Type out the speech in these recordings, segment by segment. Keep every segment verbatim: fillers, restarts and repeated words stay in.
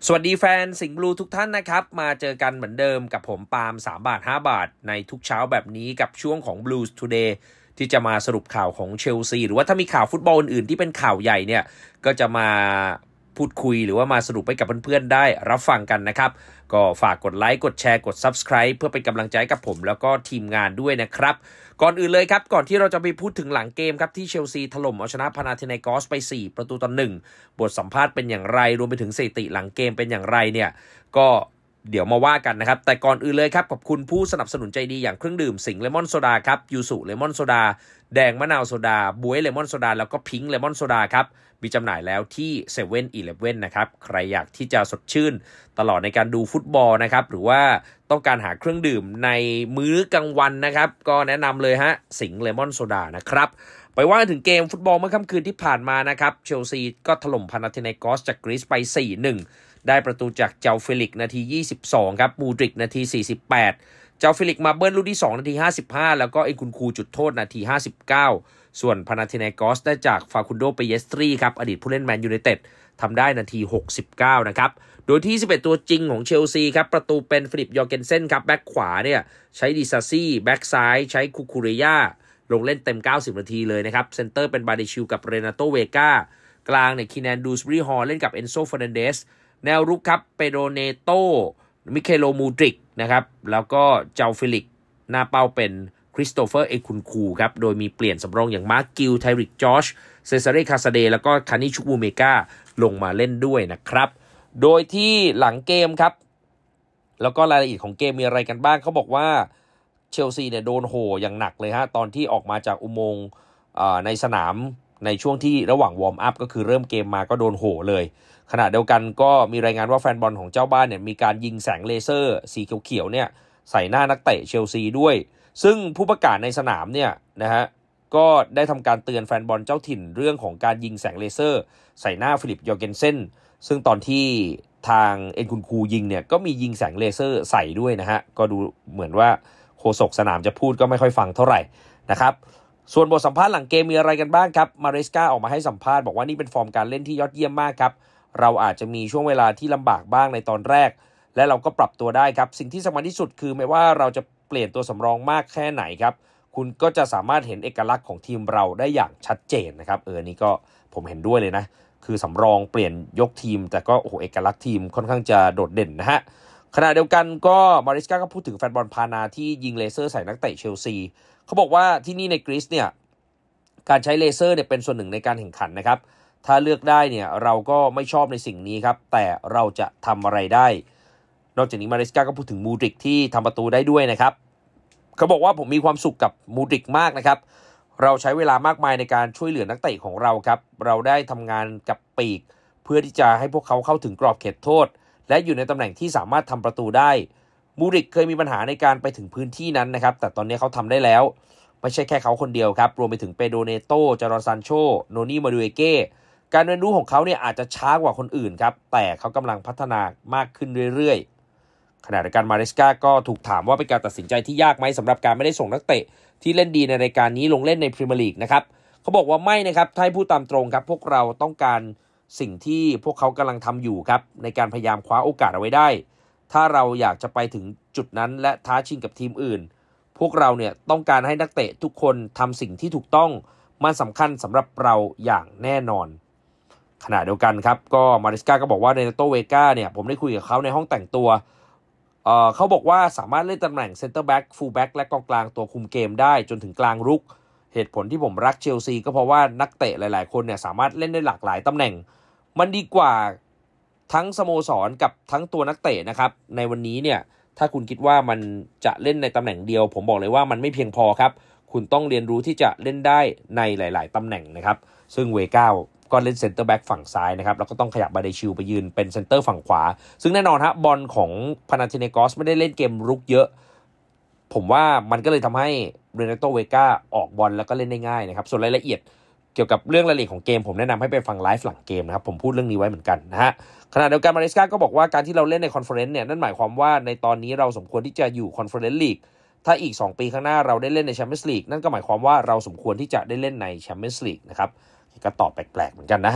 สวัสดีแฟนสิงห์บลูทุกท่านนะครับมาเจอกันเหมือนเดิมกับผมปาล์มสามบาทห้าบาทในทุกเช้าแบบนี้กับช่วงของ Blues Today ที่จะมาสรุปข่าวของเชลซีหรือว่าถ้ามีข่าวฟุตบอลอื่นๆที่เป็นข่าวใหญ่เนี่ยก็จะมาพูดคุยหรือว่ามาสรุปให้กับเพื่อนๆได้รับฟังกันนะครับก็ฝากกดไลค์กดแชร์กด Subscribe เพื่อเป็นกำลังใจกับผมแล้วก็ทีมงานด้วยนะครับก่อนอื่นเลยครับก่อนที่เราจะไปพูดถึงหลังเกมครับที่เชลซีถล่มเอาชนะพานาธินาโกสไปสี่ประตูต่อหนึ่งบทสัมภาษณ์เป็นอย่างไรรวมไปถึงสถิติหลังเกมเป็นอย่างไรเนี่ยก็เดี๋ยวมาว่ากันนะครับแต่ก่อนอื่นเลยครับขอบคุณผู้สนับสนุนใจดีอย่างเครื่องดื่มสิงห์เลมอนโซดาครับยูสุเลมอนโซดาแดงมะนาวโซดาบ๊วยเลมอนโซดาแล้วก็พิงค์เลมอนโซดาครับมีจำหน่ายแล้วที่เซเว่นอีเลฟเว่นนะครับใครอยากที่จะสดชื่นตลอดในการดูฟุตบอลนะครับหรือว่าต้องการหาเครื่องดื่มในมื้อกลางวันนะครับก็แนะนำเลยฮะสิงห์เลมอนโซดานะครับไปว่าถึงเกมฟุตบอลเมื่อค่ำคืนที่ผ่านมานะครับเชลซีก็ถล่มพานาธินาโกสจากกรีซไป สี่หนึ่ง ได้ประตูจากเจ้าฟิลิกนาทียี่สิบสองครับมูดริกนาทีสี่สิบแปดเจ้าฟิลิกมาเบิ้ลลูกที่สองนาทีห้าสิบห้าแล้วก็เอ็นคุนคูจุดโทษนาทีห้าสิบเก้าส่วนพานาธินาโกสได้จากฟาคุนโดเปเยสตรีครับอดีตผู้เล่นแมนยูไนเต็ดทำได้นาทีหกสิบเก้านะครับโดยที่สิบเอ็ดตัวจริงของเชลซีครับประตูเป็นฟิลิปยอร์เกนเซนครับแบ็คขวาเนี่ยใช้ดิซาซี่แบ็คซ้ายใช้คูคูเรยาลงเล่นเต็มเก้าสิบนาทีเลยนะครับเซนเตอร์เป็นบาเดชิลกับเรนาโตเวกากลางเนี่ยคีแนนดูสบรีฮอลเล่นกับเอนโซเฟอร์นันเดสแนวรุกครับเปโดเนโตมิเคโลมูดริกนะครับแล้วก็เจ้าฟิลิกหน้าเป้าเป็นคริสโตเฟอร์เอคุนคูครับโดยมีเปลี่ยนสำรองอย่างมาร์คกิลไทริกจอชเซซาเรคาซาเดแล้วก็คานิชุบูเมกาลงมาเล่นด้วยนะครับโดยที่หลังเกมครับแล้วก็รายละเอียดของเกมมีอะไรกันบ้างเขาบอกว่าเชลซีเนี่ยโดนโหอย่างหนักเลยฮะตอนที่ออกมาจากอุโมงค์ในสนามในช่วงที่ระหว่างวอร์มอัพก็คือเริ่มเกมมาก็โดนโหเลยขณะเดียวกันก็มีรายงานว่าแฟนบอลของเจ้าบ้านเนี่ยมีการยิงแสงเลเซอร์สีเขียวๆเนี่ยใส่หน้านักเตะเชลซีด้วยซึ่งผู้ประกาศในสนามเนี่ยนะฮะก็ได้ทำการเตือนแฟนบอลเจ้าถิ่นเรื่องของการยิงแสงเลเซอร์ใส่หน้าฟิลิปยอร์เกนเซนซึ่งตอนที่ทางเอ็นคุนคูยิงเนี่ยก็มียิงแสงเลเซอร์ใส่ด้วยนะฮะก็ดูเหมือนว่าโฆษกสนามจะพูดก็ไม่ค่อยฟังเท่าไหร่นะครับส่วนบทสัมภาษณ์หลังเกมมีอะไรกันบ้างครับมาเรสกาออกมาให้สัมภาษณ์บอกว่านี่เป็นฟอร์มการเล่นที่ยอดเยี่ยมมากครับเราอาจจะมีช่วงเวลาที่ลำบากบ้างในตอนแรกและเราก็ปรับตัวได้ครับสิ่งที่สำคัญที่สุดคือไม่ว่าเราจะเปลี่ยนตัวสำรองมากแค่ไหนครับคุณก็จะสามารถเห็นเอกลักษณ์ของทีมเราได้อย่างชัดเจนนะครับเออนี่ก็ผมเห็นด้วยเลยนะคือสำรองเปลี่ยนยกทีมแต่ก็โอ้โหเอกลักษณ์ทีมค่อนข้างจะโดดเด่นนะฮะขณะเดียวกันก็มาริสกาก็พูดถึงแฟนบอลพานาที่ยิงเลเซอร์ใส่นักเตะเชลซีเขาบอกว่าที่นี่ในกรีซเนี่ยการใช้เลเซอร์เนี่ยเป็นส่วนหนึ่งในการแข่งขันนะครับถ้าเลือกได้เนี่ยเราก็ไม่ชอบในสิ่งนี้ครับแต่เราจะทำอะไรได้นอกจากนี้มาริสกาก็พูดถึงมูดริกที่ทำประตูได้ด้วยนะครับเขาบอกว่าผมมีความสุขกับมูดริกมากนะครับเราใช้เวลามากมายในการช่วยเหลือนักเตะของเราครับเราได้ทำงานกับปีกเพื่อที่จะให้พวกเขาเข้าถึงกรอบเขตโทษและอยู่ในตำแหน่งที่สามารถทำประตูได้มูดริกเคยมีปัญหาในการไปถึงพื้นที่นั้นนะครับแต่ตอนนี้เขาทำได้แล้วไม่ใช่แค่เขาคนเดียวครับรวมไปถึงเปโดเนโตจารอนซานโชโนนี่มาดูเอเก้การเรียนรู้ของเขาเนี่ยอาจจะช้ากว่าคนอื่นครับแต่เขากำลังพัฒนามากขึ้นเรื่อยๆขณะเดียวกันมาริสกาก็ถูกถามว่าเป็นการตัดสินใจที่ยากไหมสำหรับการไม่ได้ส่งนักเตะที่เล่นดีในรายการนี้ลงเล่นในพรีเมียร์ลีกนะครับเขาบอกว่าไม่นะครับถ้าให้พูดตามตรงครับพวกเราต้องการสิ่งที่พวกเขากำลังทำอยู่ครับในการพยายามคว้าโอกาสเอาไว้ได้ถ้าเราอยากจะไปถึงจุดนั้นและท้าชิงกับทีมอื่นพวกเราเนี่ยต้องการให้นักเตะทุกคนทำสิ่งที่ถูกต้องมันสำคัญสำหรับเราอย่างแน่นอนขณะเดียวกันครับก็มาริสกาก็บอกว่าเรนาโตเวกาเนี่ยผมได้คุยกับเขาในห้องแต่งตัวเอ่อเขาบอกว่าสามารถเล่นตำแหน่งเซนเตอร์แบ็กฟูลแบ็กและกองกลางตัวคุมเกมได้จนถึงกลางรุกเหตุผลที่ผมรักเชลซีก็เพราะว่านักเตะหลายๆคนเนี่ยสามารถเล่นได้หลากหลายตำแหน่งมันดีกว่าทั้งสโมสรกับทั้งตัวนักเตะนะครับในวันนี้เนี่ยถ้าคุณคิดว่ามันจะเล่นในตำแหน่งเดียวผมบอกเลยว่ามันไม่เพียงพอครับคุณต้องเรียนรู้ที่จะเล่นได้ในหลายๆตำแหน่งนะครับซึ่งเวก้าก็เล่นเซนเตอร์แบ็กฝั่งซ้ายนะครับแล้วก็ต้องขยับบาเดชิลไปยืนเป็นเซนเตอร์ฝั่งขวาซึ่งแน่นอนฮะบอลของพานาธินาโกสไม่ได้เล่นเกมรุกเยอะผมว่ามันก็เลยทำให้เรนาโตเวกาออกบอลแล้วก็เล่นได้ง่ายนะครับส่วนรายละเอียดเกี่ยวกับเรื่องรายละเอียดของเกมผมแนะนำให้ไปฟังไลฟ์หลังเกมนะครับผมพูดเรื่องนี้ไว้เหมือนกันนะฮะขณะเดียวกันมาริสกาก็บอกว่าการที่เราเล่นในคอนเฟอเรนซ์เนี่ยนั่นหมายความว่าในตอนนี้เราสมควรที่จะอยู่คอนเฟอเรนซ์ลีกถ้าอีกสองปีข้างหน้าเราได้เล่นในแชมเปี้ยนส์ลีกนั่นก็หมายความว่าเราสมควรที่จะได้เล่นในแชมเปี้ยนส์ลีกนะครับก็ตอบแปลกๆเหมือนกันนะฮะ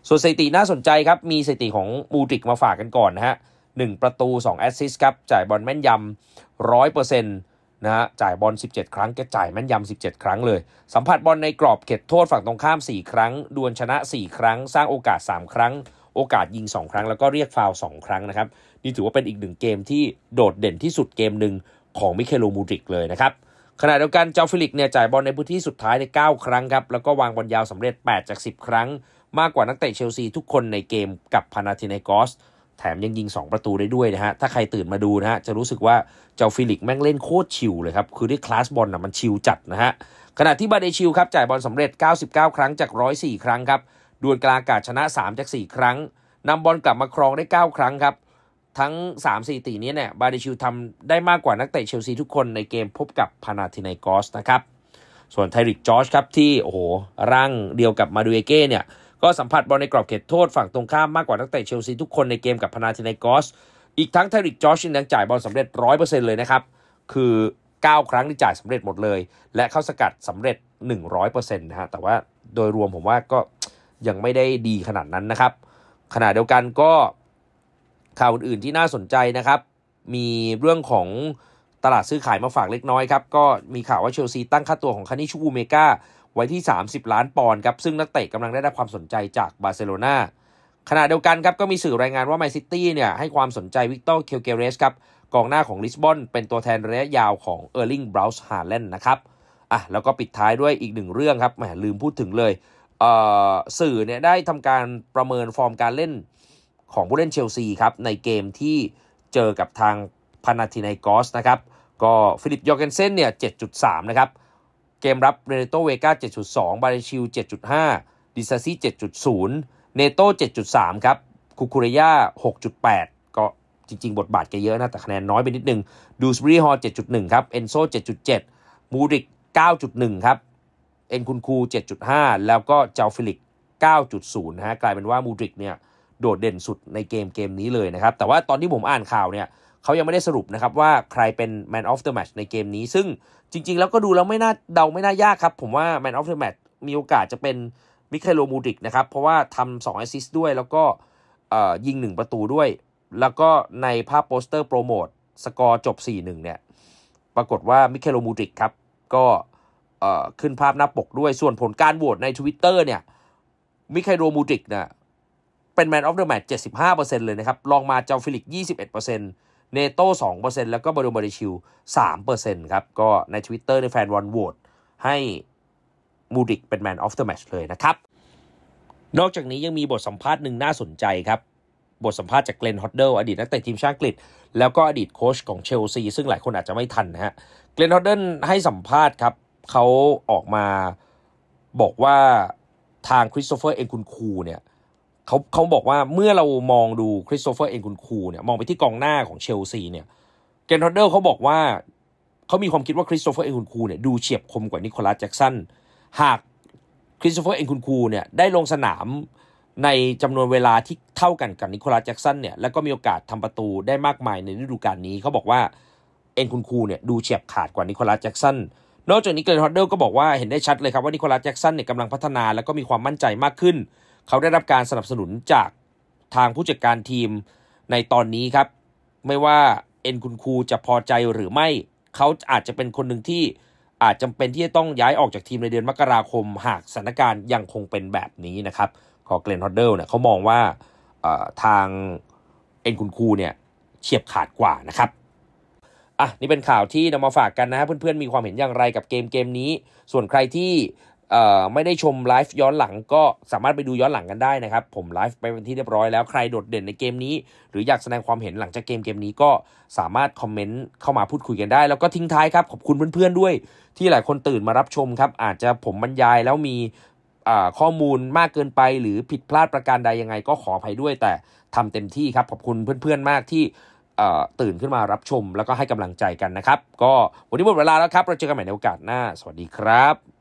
ส่วนสถิติน่าสนใจครับมีสถิติของมูดริกมาฝากกันก่อนนะฮะหนึ่งประตูสองแอสซิสต์ครับจ่ายบอลแม่นยำ หนึ่งร้อยเปอร์เซ็นต์ นะฮะจ่ายบอลสิบเจ็ดครั้งแกจ่ายแม่นยำสิบเจ็ดครั้งเลยสัมผัสบอลในกรอบเขตโทษฝั่งตรงข้ามสี่ครั้งดวลชนะสี่ครั้งสร้างโอกาสสามครั้งโอกาสยิงสองครั้งแล้วก็เรียกฟาวล์สองครั้งนะครับนี่ถือว่าเป็นอีกหนึ่งเกมที่โดดเด่นที่สุดเกมหนึ่งของมิเคโลมูดริกเลยนะครับขณะเดียวกันเจ้าฟิลิกเนี่ยจ่ายบอลในพื้นที่สุดท้ายในเก้าครั้งครับแล้วก็วางบอลยาวสำเร็จแปดจากสิบครั้งมากกว่านักเตะเชลซีทุกคนในเกมกับพานาธินาโกสแถมยังยิงสองประตูได้ด้วยนะฮะถ้าใครตื่นมาดูนะฮะจะรู้สึกว่าเจ้าฟิลิกแม่งเล่นโคตรชิลเลยครับคือด้วยคลาสบอลนะมันชิลจัดนะฮะขณะที่บาเดชิลครับจ่ายบอลสำเร็จเก้าสิบเก้าครั้งจากหนึ่งร้อยสี่ครั้งครับดวลกลางอากาศชนะสามจากสี่ครั้งนำบอลกลับมาครองได้เก้าครั้งครับทั้ง สามสี่ ตีนี้เนี่ยบาเดชิลทำได้มากกว่านักเตะเชลซีทุกคนในเกมพบกับพานาธินาโกสนะครับส่วนไทริกจอร์จครับที่โอ้โหร่างเดียวกับมาดูเอเก้เนี่ยก็สัมผัสบอลในกรอบเขตโทษฝั่งตรงข้ามมากกว่านักเตะเชลซีทุกคนในเกมกับพานาธินาโกสอีกทั้งไทริกจอร์จยังจ่ายบอลสำเร็จ ร้อยเปอร์เซ็นต์ เลยนะครับคือเก้าครั้งที่จ่ายสำเร็จหมดเลยและเข้าสกัดสำเร็จ หนึ่งร้อยเปอร์เซ็นต์ นะฮะแต่ว่าโดยรวมผมว่าก็ยังไม่ได้ดีขนาดนั้นนะครับขณะเดียวกันก็ข่าวอื่นๆที่น่าสนใจนะครับมีเรื่องของตลาดซื้อขายมาฝากเล็กน้อยครับก็มีข่าวว่าเชลซีตั้งค่าตัวของคานิชูอูเมกาไว้ที่สามสิบล้านปอนด์ครับซึ่งนักเตะกำลังได้รับความสนใจจากบาร์เซโลนาขณะเดียวกันครับก็มีสื่อรายงานว่าแมนซิตี้เนี่ยให้ความสนใจวิกเตอร์เคลเกเรสครับกองหน้าของลิสบอนเป็นตัวแทนระยะยาวของเออร์ลิงบราวส์ฮาแลนด์นะครับอ่ะแล้วก็ปิดท้ายด้วยอีกหนึ่งเรื่องครับแหมลืมพูดถึงเลยเอ่อสื่อเนี่ยได้ทำการประเมินฟอร์มการเล่นของผู้เล่นเชลซีครับในเกมที่เจอกับทางพานาธินาโกสนะครับก็ฟิลิปยอร์เกนเซนเนี่ย เจ็ดจุดสาม นะครับเกมรับเรเนโตเวกา เจ็ดจุดสอง บาเรชิล เจ็ดจุดห้า ดิซาซี่ เจ็ดจุดศูนย์ เนโต้ เจ็ดจุดสาม ครับคุคุเรย่า หกจุดแปด ก็จริงๆบทบาทแกเยอะนะแต่คะแนนน้อยไปนิดนึงดูสบรีฮอล เจ็ดจุดหนึ่ง ครับเอนโซ เจ็ดจุดเจ็ด มูดริก เก้าจุดหนึ่ง ครับเอ็นคุนคู เจ็ดจุดห้า แล้วก็เจ้าฟิลิก เก้าจุดศูนย์ นะฮะกลายเป็นว่ามูดริกเนี่ยโดดเด่นสุดในเกมเกมนี้เลยนะครับแต่ว่าตอนที่ผมอ่านข่าวเนี่ยเขายังไม่ได้สรุปนะครับว่าใครเป็น Man of the Match ในเกมนี้ซึ่งจริงๆแล้วก็ดูแล้วไม่น่าเดาไม่น่ายากครับผมว่า Man of the Match มีโอกาสจะเป็นมิเคโลมูดริกนะครับเพราะว่าทำสองแอสซิสต์ด้วยแล้วก็ยิงหนึ่งประตูด้วยแล้วก็ในภาพโปสเตอร์โปรโมทสกอร์จบ สี่หนึ่ง เนี่ยปรากฏว่ามิเคโลมูดริกครับก็ขึ้นภาพหน้าปกด้วยส่วนผลการโหวตใน Twitter เนี่ยมิเคโลมูดริกเนี่ยเป็น Man of the Match เจ็ดสิบห้าเปอร์เซ็นต์ เลยนะครับลองมาเจ้าฟิลิก ยี่สิบเอ็ดเปอร์เซ็นต์ เนโต้ สองเปอร์เซ็นต์ แล้วก็บาโดบาเดชิล สามเปอร์เซ็นต์ ครับก็ใน Twitter ในแฟนบอลโหวตให้มูดริกเป็น Man of the Match เลยนะครับนอกจากนี้ยังมีบทสัมภาษณ์หนึ่งน่าสนใจครับบทสัมภาษณ์จากเกลน ฮอดเดิลอดีตนักเตะทีมชาติอังกฤษแล้วก็อดีตโค้ชของเชลซีซึ่งหลายคนอาจจะไม่ทันนะฮะเกลน ฮอดเดิลให้สัมภาษณ์ครับเขาออกมาบอกว่าทางคริสโตเฟอร์เอ็นคุนคูเนี่ยเขาเขาบอกว่าเมื่อเรามองดูคริสโตเฟอร์เอ็นคุนคูเนี่ยมองไปที่กองหน้าของเชลซีเนี่ยเกลน ฮอดเดิลเขาบอกว่าเขามีความคิดว่าคริสโตเฟอร์เอ็นคุนคูเนี่ยดูเฉียบคมกว่านิโคลัสแจ็คสันหากคริสโตเฟอร์เอ็นคุนคูเนี่ยได้ลงสนามในจำนวนเวลาที่เท่ากันกับนิโคลัสแจ็คสันเนี่ยแล้วก็มีโอกาสทำประตูได้มากมายในฤดูกาลนี้เขาบอกว่าเอ็นคุนคูเนี่ยดูเฉียบขาดกว่านิโคลัสแจ็คสันนอกจากนี้เกลน ฮอดเดิลก็บอกว่าเห็นได้ชัดเลยครับว่านิโคลัสแจ็คสันเนี่ยกำลังพัฒนาแล้วก็มีความมั่นใจมากขึ้นเขาได้รับการสนับสนุนจากทางผู้จัดการทีมในตอนนี้ครับไม่ว่าเอ็นคุนคูจะพอใจหรือไม่เขาอาจจะเป็นคนหนึ่งที่อาจจำเป็นที่จะต้องย้ายออกจากทีมในเดือนมกราคมหากสถานการณ์ยังคงเป็นแบบนี้นะครับของเกลน ฮอดเดิลเนี่ยเขามองว่าทางเอ็นคุนคูเนี่ยเฉียบขาดกว่านะครับอ่ะนี่เป็นข่าวที่นำมาฝากกันนะเพื่อนๆมีความเห็นอย่างไรกับเกมเกมนี้ส่วนใครที่ไม่ได้ชมไลฟ์ย้อนหลังก็สามารถไปดูย้อนหลังกันได้นะครับผมไลฟ์ไปเป็นที่เรียบร้อยแล้วใครโดดเด่นในเกมนี้หรืออยากแสดงความเห็นหลังจากเกมเกมนี้ก็สามารถคอมเมนต์เข้ามาพูดคุยกันได้แล้วก็ทิ้งท้ายครับขอบคุณเพื่อนๆด้วยที่หลายคนตื่นมารับชมครับอาจจะผมบรรยายแล้วมีข้อมูลมากเกินไปหรือผิดพลาดประการใดยังไงก็ขออภัยด้วยแต่ทำเต็มที่ครับขอบคุณเพื่อนๆมากที่ตื่นขึ้นมารับชมแล้วก็ให้กำลังใจกันนะครับก็วันนี้หมดเวลาแล้วครับเราเจอกันใหม่ในโอกาสหน้าสวัสดีครับ